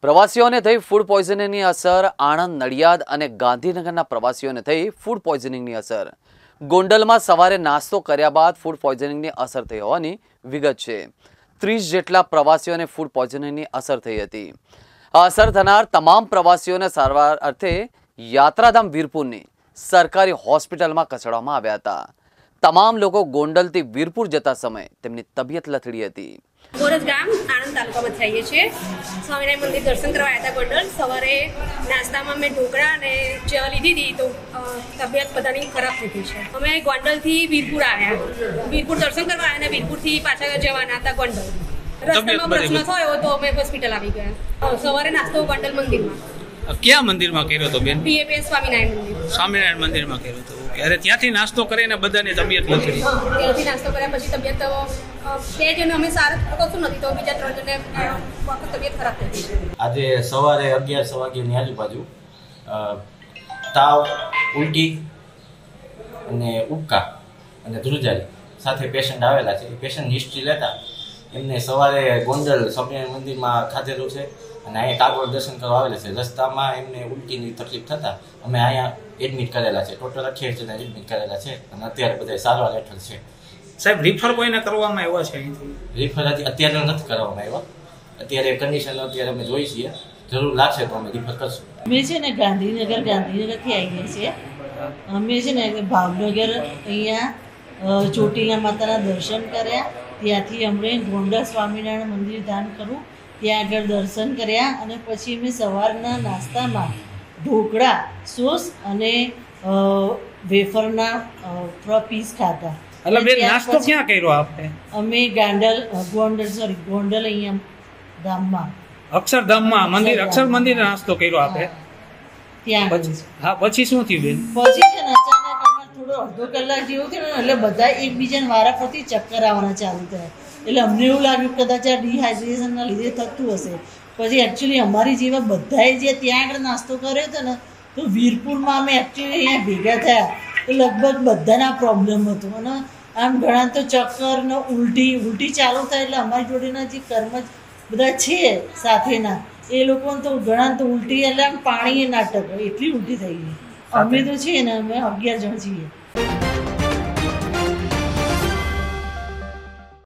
પ્રવાસીઓને થઈ ફૂડ પોઈઝનિંગની અસર। આણંદ, નડિયાદ અને ગાંધીનગરના પ્રવાસીઓને થઈ ફૂડ પોઈઝનિંગની અસર। ગોંડલમાં સવારે નાસ્તો કર્યા બાદ ફૂડ પોઈઝનિંગની અસર થઈ હોવાની વિગત છે। 30 જેટલા પ્રવાસીઓને ફૂડ પોઈઝનિંગની અસર થઈ હતી। આ અસર થનાર તમામ પ્રવાસીઓને સારવાર અર્થે યાત્રાધામ વીરપુરની સરકારી હોસ્પિટલમાં ખસેડવામાં આવ્યા હતા। તમામ લોકો ગોંડલથી વીરપુર જતા સમયે તેમની તબિયત લથડી હતી। गोरज गाम आनंद तालुका में थी है स्वामीनारायण मंदिर दर्शन करवा आया था गोंडल। सवारे नास्ता में मैं ढोकड़ा ने चा लीधी थी तो तबियत बधानी खराब थी है। अमे गोंडल थी वीरपुर आया, वीरपुर दर्शन करवा आया, वीरपुर थी पाछा जवाना था गोंडल। रस्ते में प्रश्न थयो तो अमे होस्पिटल आवी गया। सवारे नास्तो गोंडल मंदिर में। क्या मंदिर में कर्यो तो बेन? PAPS स्वामीनारायण मंदिर। स्वामीनारायण मंदिर में कर्यो तो अरे ત્યાંથી નાસ્તો કરીને બધાની તબિયત લથડી। ત્યાંથી નાસ્તો કર્યા પછી તબિયત બે જણ અમે સારા કશું નથી તો બીજા 3 જણને વખત તબિયત ખરાબ થઈ ગઈ। આજે સવારે 11 વાગ્યાની આજુબાજુ તાવ, ઉલટી અને ઉબકા અને ધ્રુજારી સાથે પેશન્ટ આવેલા છે। પેશન્ટ હિસ્ટ્રી લેતા એમને સવારે ગોંડલ સ્વામિનારાયણ મંદિરમાં ખાધેલું છે અને અહીંયા કાગોળ દર્શન કરવા આવેલા છે। રસ્તામાં એમને ઉલટીની તકલીફ થતાં અમે અહીંયા એડમિટ કરેલા છે। ટોટલ 28 જણા એડમિટ કરેલા છે અને અત્યારે બધા સારવાર હેઠળ છે। સાહેબ રીફર કોઈને કરવામાં આવ્યા છે? રીફર હજી અત્યારે નથી કરવામાં આવ્યા। અત્યારે કન્ડિશન અત્યારે અમે જોઈ છીએ, જરૂર લાગશે તો અમે રીફર કરશું। અમે છે ને ગાંધીનગરથી આવીએ છીએ। અમે છે ને ભાવનગર અહીંયા ચોટીલા માતાના દર્શન કર્યા, ત્યાંથી અમે ગોંડલ સ્વામિનારાયણ મંદિર ધામ કરું ત્યાં આગળ દર્શન કર્યા અને પછી અમે સવારના નાસ્તામાં ઢોકળા, સોસ અને વેફરના પીસ ખાધા। એટલે બે નાસ્તો ક્યાં કર્યો આપને? અમે ગોંડલ અહીંયા ધામમાં અક્ષરધામમાં મંદિર અક્ષર મંદિર નાસ્તો કર્યો આપે ત્યાં। હા, પછી શું થયું બેન? પછી છે ને અચાનક અમારે થોડો અડધો કલાક જેવું થયું એટલે બધા એકબીજાને વારાફરતી ચક્કર આવવાના ચાલુ થયા। એટલે અમને એવું લાગ્યું કદાચ આ ડિહાઇડ્રેશનના લીધે થતું હશે। પછી એકચ્યુઅલી અમારી જેવા બધાએ જે ત્યાં આગળ નાસ્તો કર્યો હતો ને તો વીરપુરમાં અમે એકચ્યુઅલી અહીંયા ભેગા થયા તો લગભગ બધાના પ્રોબ્લેમ હતો અને આમ ઘણા તો ચક્કર ને ઉલટી ચાલુ થાય। એટલે અમારી જોડેના જે કર્મ બધા છે સાથેના એ લોકોને તો ઘણા તો ઉલટી એટલે આમ પાણી નાટક એટલી ઉલટી થઈ ગઈ। અમે તો છીએ ને અમે 11 જણ છીએ।